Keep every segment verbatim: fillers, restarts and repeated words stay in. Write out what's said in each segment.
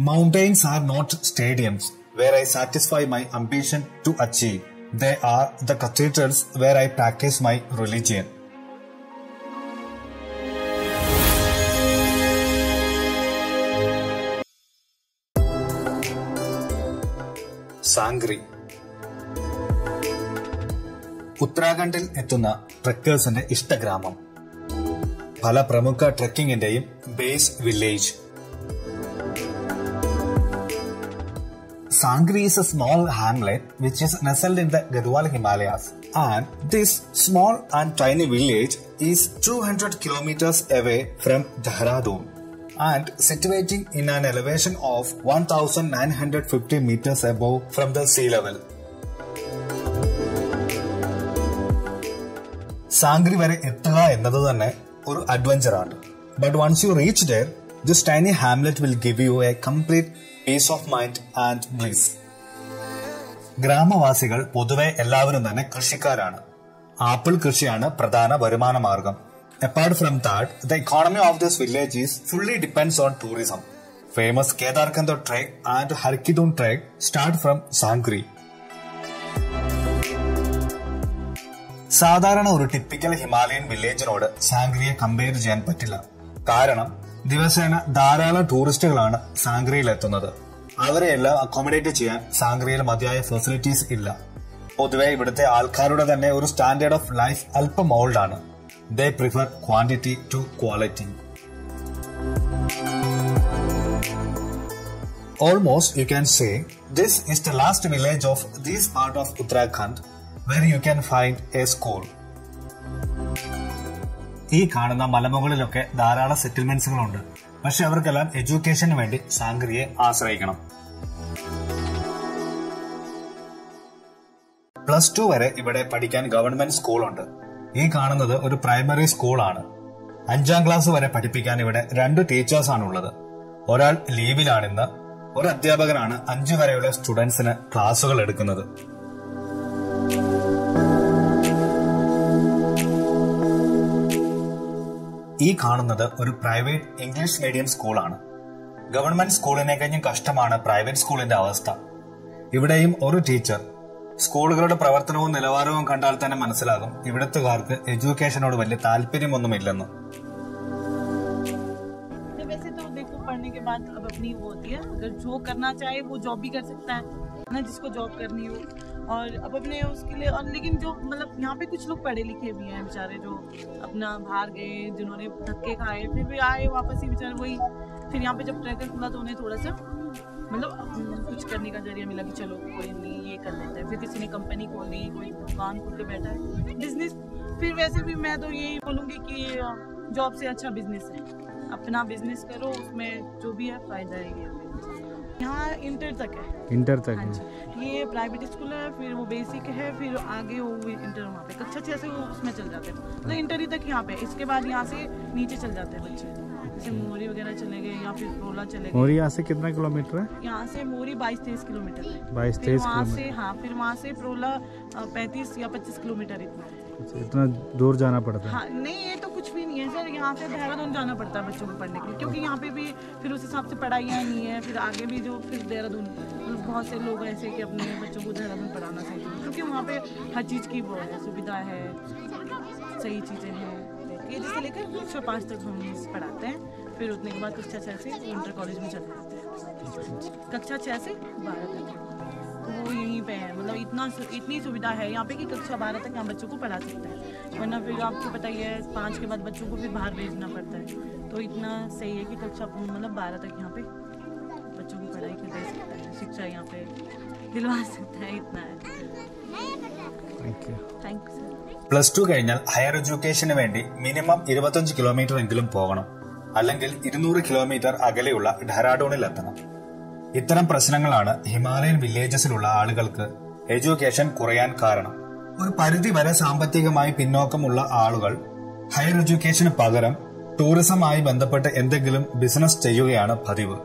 Mountains are not stadiums where I satisfy my ambition to achieve. They are the cathedrals where I practice my religion. സാംഗ്രി. ഉത്തരാഖണ്ഡിൽ എത്തുന്ന ട്രെക്കേഴ്സിന്റെ ഇഷ്ടഗ്രാമം. പല പ്രമുഖ ട്രെക്കിങ്ങിന്റെയും base village. Sangri is a small hamlet which is nestled in the Garhwal Himalayas, and this small and tiny village is two hundred kilometers away from Dehradun and situating in an elevation of one thousand nine hundred fifty meters above from the sea level. Sangri vare ettuka ennathu thanne oru adventure aanu. But once you reach there, this tiny hamlet will give you a complete peace of mind and bliss. ഗ്രാമവാസികൾ പൊതുവെ എല്ലാവരും തന്നെ കൃഷിക്കാരാണ്. Apple കൃഷിയാണ് പ്രധാന വരുമാന മാർഗം. Apart from that, the economy of this village is fully depends on tourism. Famous Kedarkand trek and Harkidun trek start from Sangri. സാധാരണ ഒരു ടിപ്പിക്കൽ ഹിമാലയൻ വില്ലേജിനോട് സാംഗ്രിയെ കമ്പയർ ചെയ്യാൻ പറ്റില്ല. കാരണം ദിവസേന ധാരാളം ടൂറിസ്റ്റുകളാണ് സാംഗ്രിയിൽ എത്തുന്നത്. അവരെയെല്ലാം അക്കോമഡേറ്റ് ചെയ്യാൻ സാംഗ്രിയിൽ മതിയായ ഫെസിലിറ്റീസ് ഇല്ല. പൊതുവെ ഇവിടുത്തെ ആൾക്കാരുടെ തന്നെ ഒരു സ്റ്റാൻഡേർഡ് ഓഫ് ലൈഫ് അല്പം ഓൾഡ് ആണ്. They prefer quantity to quality. Almost you can say this is the last village of this part of Uttarakhand where you can find a school. ഈ കാണുന്ന മലമുകളിലൊക്കെ ധാരാളം സെറ്റിൽമെന്റ്സുകളുണ്ട്. പക്ഷെ അവർക്കെല്ലാം എഡ്യൂക്കേഷന് വേണ്ടി സാംഗ്രിയെ ആശ്രയിക്കണം. പ്ലസ് ടു വരെ ഇവിടെ പഠിക്കാൻ ഗവൺമെന്റ് സ്കൂളുണ്ട്. ഈ കാണുന്നത് ഒരു പ്രൈമറി സ്കൂളാണ്. അഞ്ചാം ക്ലാസ് വരെ പഠിപ്പിക്കാൻ ഇവിടെ രണ്ട് ടീച്ചേഴ്സ് ആണുള്ളത്. ഒരാൾ ലീവിലാണിന്ന്. ഒരു അധ്യാപകനാണ് അഞ്ചു വരെയുള്ള സ്റ്റുഡൻസിന് ക്ലാസുകൾ എടുക്കുന്നത്. ഈ കാണുന്നത് ഒരു പ്രൈവറ്റ് ഇംഗ്ലീഷ് മീഡിയം സ്കൂളാണ്. ഗവൺമെന്റ് സ്കൂളിനെ കഴിഞ്ഞും കഷ്ടമാണ് പ്രൈവറ്റ് സ്കൂളിന്റെ അവസ്ഥ. ഇവിടെയും ഒരു ടീച്ചർ. സ്കൂളുകളുടെ പ്രവർത്തനവും നിലവാരവും കണ്ടാൽ തന്നെ മനസ്സിലാകും ഇവിടത്തുകാർക്ക് എഡ്യൂക്കേഷനോട് വലിയ താല്പര്യമൊന്നുമില്ലെന്ന്. पढ़ने के बाद अब अपनी वो होती है, अगर जो करना चाहे वो जॉब भी कर सकता है ना, जिसको जॉब करनी हो. और अब अपने उसके लिए, और लेकिन जो मतलब यहाँ पे कुछ लोग पढ़े लिखे भी हैं बेचारे, जो अपना बाहर गए, जिन्होंने धक्के खाए, फिर भी आए वापस ही बेचारे वही. फिर यहाँ पे जब ट्रैकर खुला तो उन्हें थोड़ा सा मतलब कुछ करने का जरिया मिला कि चलो कोई नहीं ये कर लेते हैं. फिर किसी ने कंपनी खोल ली, कोई दुकान खोल के बैठा है, बिजनेस. फिर वैसे भी मैं तो यही बोलूँगी कि जॉब से अच्छा बिजनेस है. अपना बिजनेस करो, उसमें जो भी है फायदा है. यहाँ इंटर तक है. इंटर तक है. ये प्राइवेट स्कूल है, फिर वो बेसिक है, फिर आगे वो इंटर वहाँ पे कक्षा छह से वो उसमें चल जाते हैं. तो इंटर ही तक यहाँ पे. इसके बाद यहाँ से नीचे चल जाते हैं बच्चे, जैसे मोरी वगैरह चले गए या फिर प्रोला चले गए. मोरी यहाँ से कितना किलोमीटर है? यहाँ से मोरी बाईस तेईस किलोमीटर है. बाईस तेईस वहाँ से, हाँ, फिर वहाँ से प्रोला पैंतीस या पच्चीस किलोमीटर इतना है. इतना दूर जाना पड़ता है? हाँ, नहीं ये तो कुछ भी नहीं है सर. यहाँ से देहरादून जाना पड़ता है बच्चों को पढ़ने के लिए, क्योंकि यहाँ पे भी फिर उस हिसाब से पढ़ाइयाँ नहीं है. फिर आगे भी जो फिर देहरादून बहुत से लोग ऐसे कि अपने बच्चों को देहरादून पढ़ाना चाहिए, क्योंकि वहाँ पे हर चीज़ की वो है, सुविधा है, सही चीज़ें हैं. ये जिससे लेकर कक्षा पाँच तक हम पढ़ाते हैं. फिर उतने के बाद कक्षा छः से इंटर कॉलेज में चले जाते हैं. कक्षा छः से बारह तक वो यहीं पे है. मतलब इतना इतनी सुविधा है यहाँ पे कि कक्षा बारह तक यहाँ बच्चों को पढ़ा सकते हैं. वरना फिर आपको पता ही है पाँच के बाद बच्चों को फिर बाहर भेजना पड़ता है. तो इतना सही है कि कक्षा मतलब बारह तक यहाँ पे बच्चों की पढ़ाई कर दे सकता है, शिक्षा यहाँ पे दिलवा सकता है. इतना है. Thank you. Thank you sir. Plus two കഴിഞ്ഞാൽ ഹയർ എഡ്യൂക്കേഷന് വേണ്ടി മിനിമം ഇരുപത്തഞ്ച് കിലോമീറ്റർ എങ്കിലും പോകണം. അല്ലെങ്കിൽ ഇരുന്നൂറ് കിലോമീറ്റർ അകലെയുള്ള ഡെഹ്റാഡൂണിൽ എത്തണം. ഇത്തരം പ്രശ്നങ്ങളാണ് ഹിമാലയൻ വില്ലേജസിലുള്ള ആളുകൾക്ക് എഡ്യൂക്കേഷൻ കുറയാൻ കാരണം. ഒരു പരിധി വരെ സാമ്പത്തികമായി പിന്നോക്കമുള്ള ആളുകൾ ഹയർ എഡ്യൂക്കേഷന് പകരം ടൂറിസവുമായി ബന്ധപ്പെട്ട് എന്തെങ്കിലും ബിസിനസ് ചെയ്യുകയാണ് പതിവ്.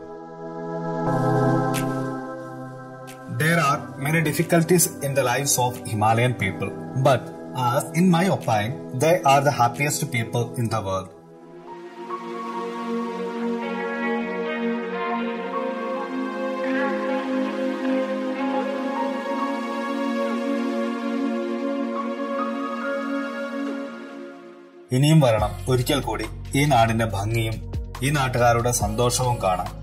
There are many difficulties in the lives of Himalayan people, but as in my opinion, they are the happiest people in the world. ഇനിയും വരണം ഒരിക്കൽ കൂടി ഈ നാടിന്റെ ഭംഗിയും ഈ നാട്ടുകാരുടെ സന്തോഷവും കാണാം.